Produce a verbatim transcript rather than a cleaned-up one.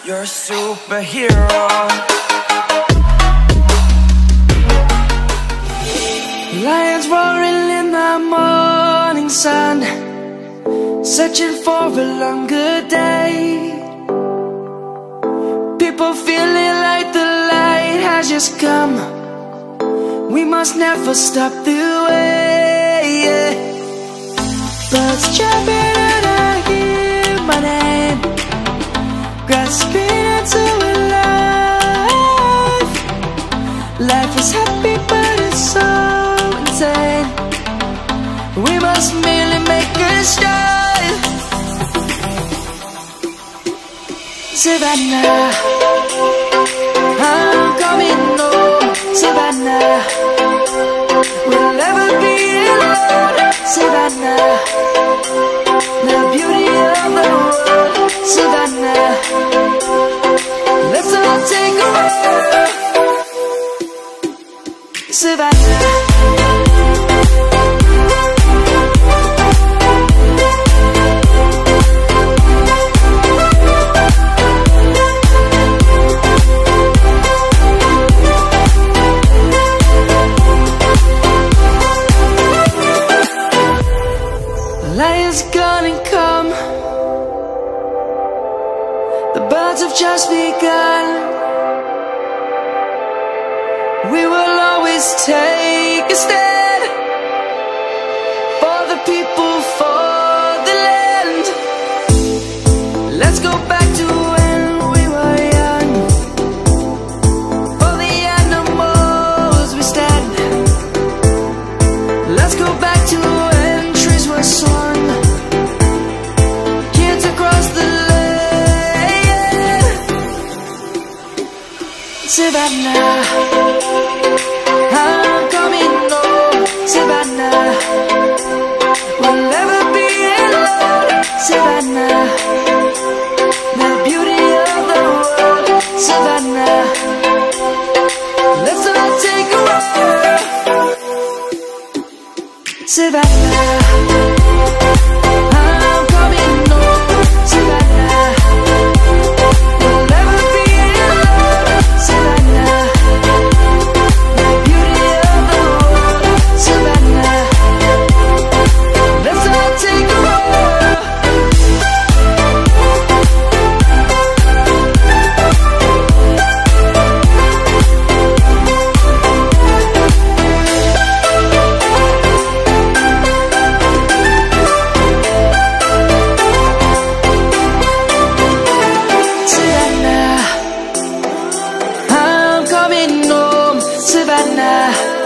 You're a superhero. Lions roaring in the morning sun, searching for a longer day. People feeling like the light has just come. We must never stop the way, yeah. Birds chirping and I hear my name, grasping into a life. Life is happy but it's so insane. We must merely make a start. Savannah, I'm coming home. Savannah, we'll never be alone. Savannah, the beauty of the world. Savannah, let's all take a ride. Savannah, lion's gonna come. The birds have just begun. We will always take a stand for the people, for the land. Let's go back to when we were young. For the animals we stand. Let's go back to when trees were swung, kids across the land. Savannah, I'm coming home. Savannah, we'll never be alone. Savannah, the beauty of the world. Savannah, let's all take a ride. Savannah, I'm coming home. Savannah, we'll never be alone. Savannah, the beauty of the world. Savannah, let's all take a ride. Savannah, I'm coming home. Savannah,